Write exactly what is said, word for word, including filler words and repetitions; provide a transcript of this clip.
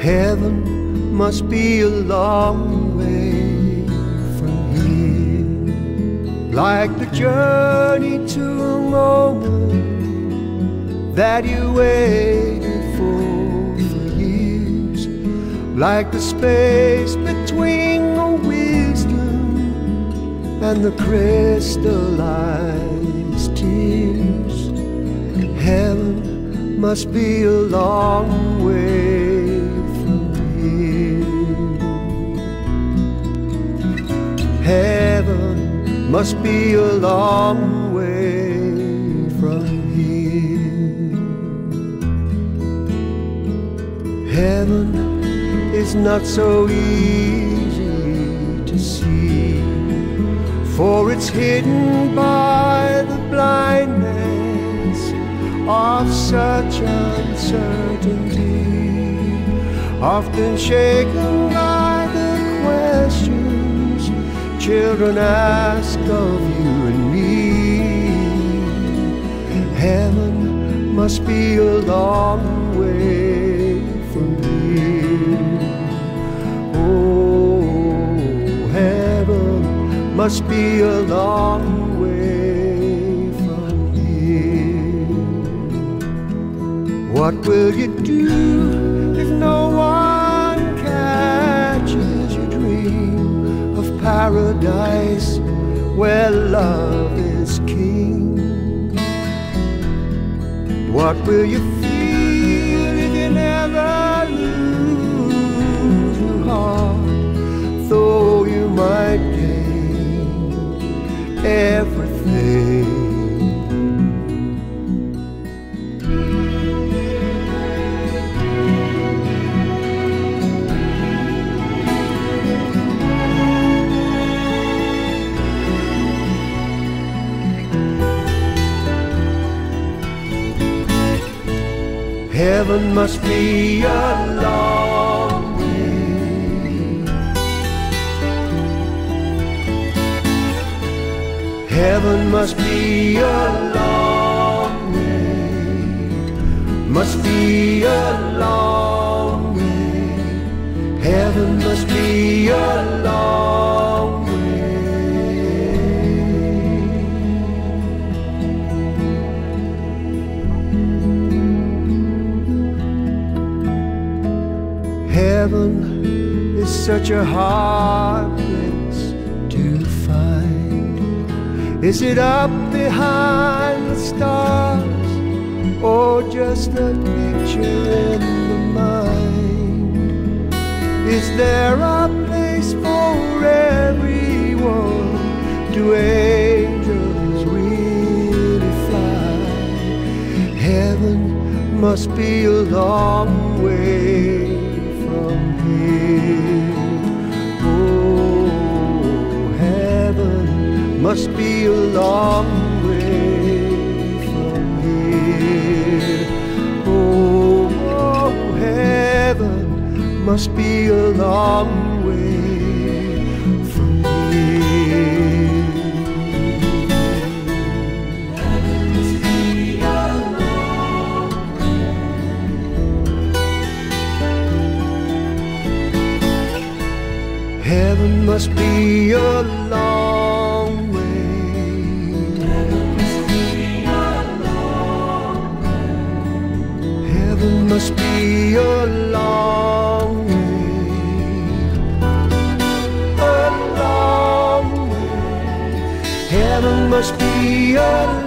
Heaven must be a long way from here, like the journey to a moment that you waited for for years, like the space between the wisdom and the crystallized tears. Heaven must be a long way from here. Heaven must be a long way from here. Heaven is not so easy to see, for it's hidden by the blindness of such uncertainty, often shaken by the questions children ask of you and me. Heaven must be a long way from here. Oh, heaven must be a long way from here. What will you do if no one catches your dream of paradise where love is king? What will you feel if you never lose your heart, though you might gain everything? Heaven must be a long way. Heaven must be a long way. Must be a long way. Heaven must be a long way. Heaven is such a hard place to find. Is it up behind the stars, or just a picture in the mind? Is there a place for everyone? Do angels really fly? Heaven must be a long way from here. Oh, heaven must be a long way from here. Oh, oh, heaven must be a long way from here. Heaven must be a long way. Heaven must be a long way. Heaven must be a long way. Heaven must be a long way. A long way. Heaven must be a